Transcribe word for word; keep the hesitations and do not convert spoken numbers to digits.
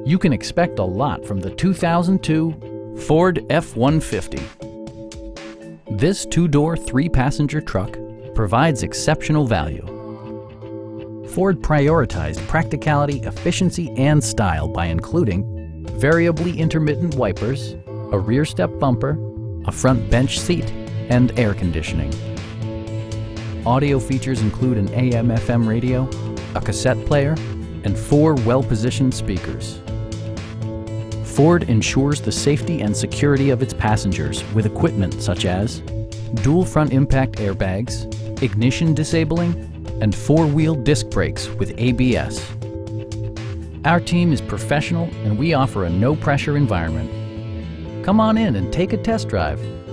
You can expect a lot from the two thousand two Ford F one fifty. This two-door, three-passenger truck provides exceptional value. Ford prioritized practicality, efficiency, and style by including variably intermittent wipers, a rear step bumper, a front bench seat, and air conditioning. Audio features include an A M F M radio, a cassette player, and four well-positioned speakers. Ford ensures the safety and security of its passengers with equipment such as dual front impact airbags, ignition disabling, and four-wheel disc brakes with A B S. Our team is professional and we offer a no-pressure environment. Come on in and take a test drive.